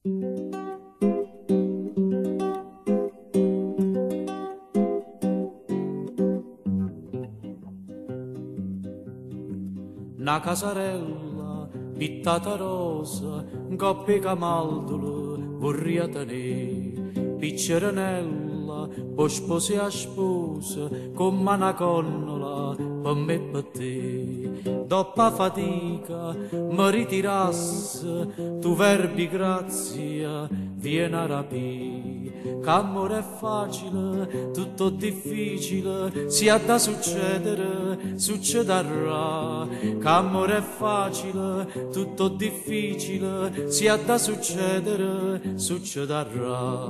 Una casarella pittata rosa, un coppia camaldolo vorria tenere, picceranella, poi sposi a sposa, come una connola per me e per te. Dopo fatica mi ritirasse, tu verbi grazia, vieni a rapire. Che amore è facile, tutto difficile, sia da succedere, succederà. Che amore è facile, tutto difficile, sia da succedere, succederà.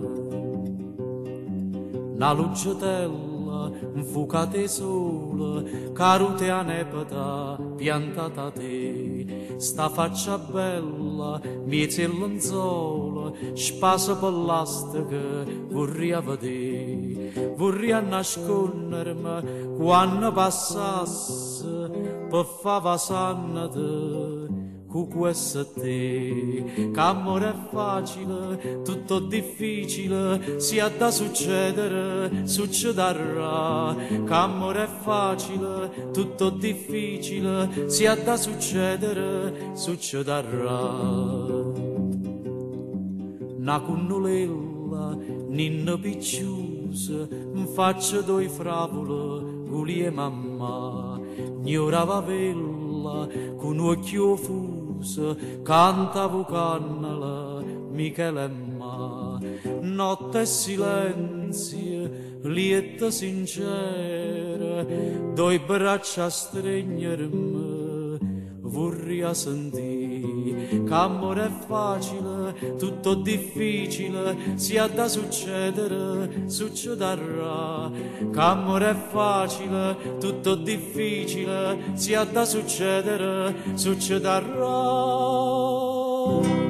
Una lucciotella, un fucate sole, carute a nepeta, piantata a te. Sta faccia bella, miezza il lenzuolo, spasa per l'astica, vorrei vedere. Vorrei nascondermi quando passasse, per fava sannate, con questo te. Che amore è facile, tutto difficile, sia da succedere, succederà. Che amore è facile, tutto difficile, sia da succedere, succederà. Una cunnolella, ninna picciusa, in faccia due fravole, guli e mamma, ignorava vella, con un occhio fuso, cantavo cannala, Michele e ma. Notte e silenzio, lieta sincera, due braccia a stringermi, vorrei sentire. Che amore è facile, tutto difficile, sia da succedere, succederà. Che amore è facile, tutto difficile, sia da succedere, succederà.